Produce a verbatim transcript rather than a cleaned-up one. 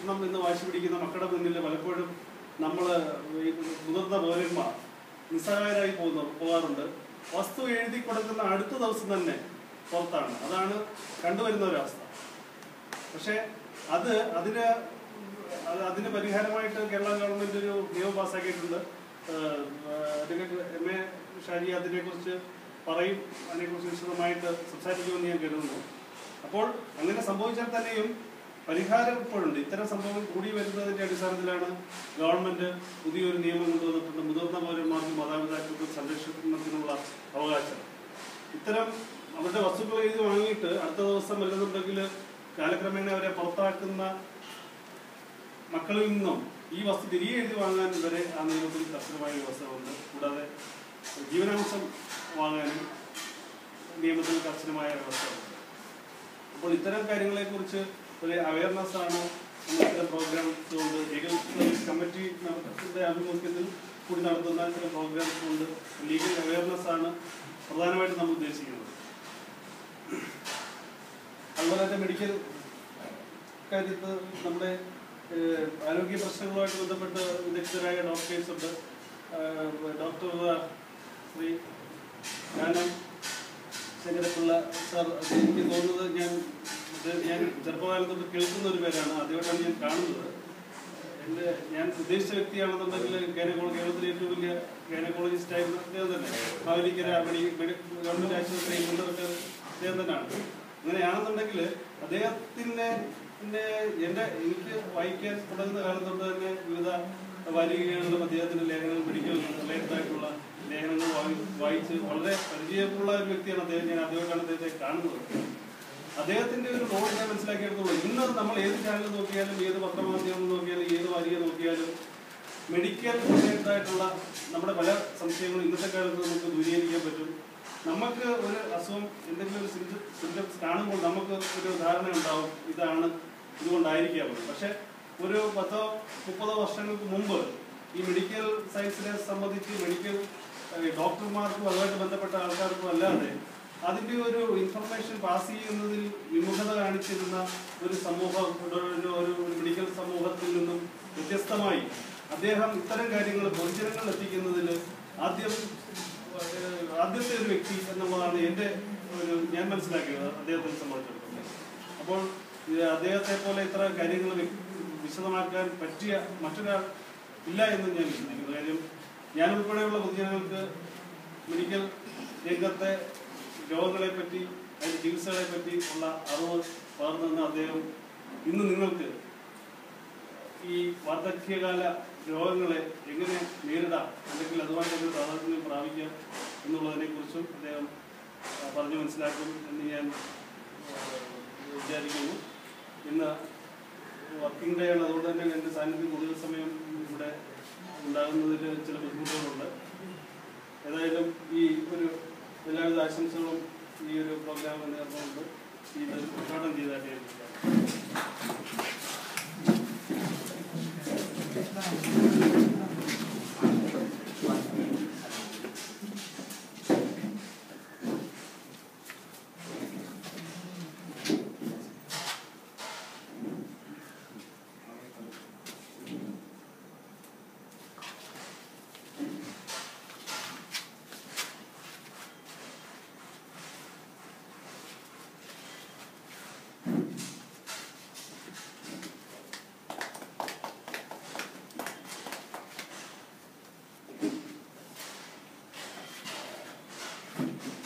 കിട്ടണം എന്ന് വാശി പിടിക്കുന്ന മക്കളുടെ മുന്നിൽ പലപ്പോഴും നമ്മൾ മുതിർന്ന പൗരന്മാർ നിസ്സഹായരായി പോകുന്ന പോകാറുണ്ട്. വസ്തു എഴുതി കൊടുക്കുന്ന അടുത്ത ദിവസം തന്നെ പുറത്താണ്. അതാണ് കണ്ടുവരുന്ന ഒരവസ്ഥ. പക്ഷേ അത് അതിന് അതിന് പരിഹാരമായിട്ട് കേരള ഗവൺമെന്റ് ഒരു നിയമം പാസ്സാക്കിയിട്ടുണ്ട്. അഡ്വക്കേറ്റ് എം എ ഷാജി അതിനെക്കുറിച്ച് പറയും, അതിനെക്കുറിച്ച് വിശദമായിട്ട് സംസാരിക്കുമെന്ന് ഞാൻ കരുതുന്നു. അപ്പോൾ അങ്ങനെ സംഭവിച്ചാൽ തന്നെയും പരിഹാരം ഇപ്പോഴുണ്ട്. ഇത്തരം സംഭവങ്ങൾ കൂടി വരുന്നതിന്റെ അടിസ്ഥാനത്തിലാണ് ഗവൺമെന്റ് പുതിയൊരു നിയമം കൊണ്ടുവന്നിട്ടുണ്ട്. മുതിർന്ന പൗരന്മാർക്കും മാതാപിതാക്കൾക്കും സംരക്ഷണത്തിനുള്ള അവകാശം. ഇത്തരം അവരുടെ വസ്തുക്കൾ എഴുതി വാങ്ങിയിട്ട് അടുത്ത ദിവസം വല്ലതുണ്ടെങ്കിൽ കാലക്രമേണ അവരെ പുറത്താക്കുന്ന മക്കളിൽ നിന്നും ഈ വസ്തു തിരികെ എഴുതി വാങ്ങാൻ വരെ ആ നിയമത്തിൽ കർശനമായ വ്യവസ്ഥകളുണ്ട്. കൂടാതെ ജീവനാംശം വാങ്ങാനും നിയമത്തിൽ കർശനമായ വ്യവസ്ഥകളുണ്ട്. അപ്പോൾ ഇത്തരം കാര്യങ്ങളെക്കുറിച്ച് ഒരു അവയർനെസ് ആണ് ഇത്തരം പ്രോഗ്രാംസ് കൊണ്ട് ലീഗൽ സർവീസ് കമ്മിറ്റിയുടെ ആഭിമുഖ്യത്തിൽ കൂടി നടത്തുന്ന ഇത്തരം പ്രോഗ്രാംസ് കൊണ്ട് ലീഗൽ അവയർനെസ് ആണ് പ്രധാനമായിട്ടും നമ്മൾ ഉദ്ദേശിക്കുന്നത്. അതുപോലെ തന്നെ മെഡിക്കൽ കാര്യത്ത് നമ്മുടെ ആരോഗ്യ പ്രശ്നങ്ങളുമായിട്ട് ബന്ധപ്പെട്ട് വിദഗ്ധരായ ഡോക്ടേഴ്സ് ഉണ്ട്. ഡോക്ടർ ശ്രീ കാനം ശങ്കരപ്പിള്ള സാർ, എനിക്ക് തോന്നുന്നത് ഞാൻ ഞാൻ ചെറുപ്പകാലം തൊട്ട് കേൾക്കുന്ന ഒരു പേരാണ്, ആദ്യമായിട്ടാണ് ഞാൻ കാണുന്നത്. എൻ്റെ ഞാൻ ഉദ്ദേശിച്ച വ്യക്തിയാണെന്നുണ്ടെങ്കിൽ ഗൈനക്കോളജി കേരളത്തിലെ ഏറ്റവും വലിയ ഗൈനക്കോളജിസ്റ്റ് ആയിരുന്ന അദ്ദേഹം തന്നെ. മാവേലിക്കര ഗവൺമെന്റ് ആശുപത്രിയിൽ കൊണ്ടുവരട്ടെ അദ്ദേഹം തന്നെയാണ്. അങ്ങനെയാണെന്നുണ്ടെങ്കിൽ അദ്ദേഹത്തിൻ്റെ എൻ്റെ എനിക്ക് വായിക്കാൻ തുടങ്ങുന്ന കാലം തൊട്ട് തന്നെ വിവിധ വാരികകളിലും അദ്ദേഹത്തിൻ്റെ ലേഖനങ്ങൾ മെഡിക്കൽ റിലേറ്റഡ് ആയിട്ടുള്ള ലേഖനങ്ങൾ വായിച്ച് വളരെ പരിചയമുള്ള ഒരു വ്യക്തിയാണ് അദ്ദേഹം. ഞാൻ ആദ്യമായിട്ടാണ് അദ്ദേഹത്തെ കാണുന്നത്. അദ്ദേഹത്തിന്റെ ഒരു റോൾ ഞാൻ മനസ്സിലാക്കിയെടുത്തോളൂ. ഇന്ന് നമ്മൾ ഏത് ചാനൽ നോക്കിയാലും, ഏത് പത്രമാധ്യമം നോക്കിയാലും, ഏത് വാരിക നോക്കിയാലും മെഡിക്കൽ റിലേറ്റഡ് ആയിട്ടുള്ള നമ്മുടെ പല സംശയങ്ങളും ഇന്നത്തെ കാലത്ത് നമുക്ക് ദൂരീകരിക്കാൻ പറ്റും. നമുക്ക് ഒരു അസുഖം, എന്തെങ്കിലും ഒരു സിംറ്റംസ് കാണുമ്പോൾ നമുക്ക് ഒരു ധാരണ ഉണ്ടാവും, ഇതാണ്, ഇതുകൊണ്ടായിരിക്കാം. പക്ഷെ ഒരു പത്തോ മുപ്പതോ വർഷങ്ങൾക്ക് മുമ്പ് ഈ മെഡിക്കൽ സയൻസിനെ സംബന്ധിച്ച് മെഡിക്കൽ ഡോക്ടർമാർക്കും അതുമായിട്ട് ബന്ധപ്പെട്ട ആൾക്കാർക്കും അല്ലാതെ അതിൻ്റെ ഒരു ഇൻഫർമേഷൻ പാസ് ചെയ്യുന്നതിൽ വിമുഖത കാണിച്ചിരുന്ന ഒരു സമൂഹം, ഒരു മെഡിക്കൽ സമൂഹത്തിൽ നിന്നും വ്യത്യസ്തമായി അദ്ദേഹം ഇത്തരം കാര്യങ്ങൾ പൊതുജനങ്ങൾ എത്തിക്കുന്നതിൽ ആദ്യം ആദ്യത്തെ ഒരു വ്യക്തി എന്നുള്ളതാണ് എൻ്റെ ഒരു ഞാൻ മനസ്സിലാക്കിയത് അദ്ദേഹത്തെ സംബന്ധിച്ചിടത്തോളം. അപ്പോൾ അദ്ദേഹത്തെ പോലെ ഇത്ര കാര്യങ്ങൾ വിശദമാക്കാൻ പറ്റിയ മറ്റൊരാൾ ഇല്ല എന്ന് ഞാൻ വിശ്വസിക്കുന്നു. കാര്യം ഞാൻ ഉൾപ്പെടെയുള്ള പൊതുജനങ്ങൾക്ക് മെഡിക്കൽ രംഗത്തെ രോഗങ്ങളെപ്പറ്റി, അതിൻ്റെ ചികിത്സകളെപ്പറ്റി ഉള്ള അറിവ് പകർന്നെന്ന് അദ്ദേഹം ഇന്ന് നിങ്ങൾക്ക് ഈ വാർദ്ധക്യകാല രോഗങ്ങളെ എങ്ങനെ നേരിടാം, അല്ലെങ്കിൽ അതുമായിട്ടൊരു പ്രാധാന്യം പ്രാപിക്കാം എന്നുള്ളതിനെക്കുറിച്ചും അദ്ദേഹം പറഞ്ഞു മനസ്സിലാക്കും എന്ന് ഞാൻ വിചാരിക്കുന്നു. ഇന്ന് വർക്കിംഗ് ഡേ ആണ്, അതുകൊണ്ട് തന്നെ എൻ്റെ സാന്നിധ്യം കൂടുതൽ സമയം ഇവിടെ ഉണ്ടാകുന്നതിൽ ചില ബുദ്ധിമുട്ടുകളുണ്ട്. ഏതായാലും ഈ ഒരു എല്ലാവിധ ആശംസകളും ഈ ഒരു പ്രോഗ്രാമിൽ നേർന്നുകൊണ്ട് ഇത് ഉദ്ഘാടനം ചെയ്തതായിട്ട് Thank you.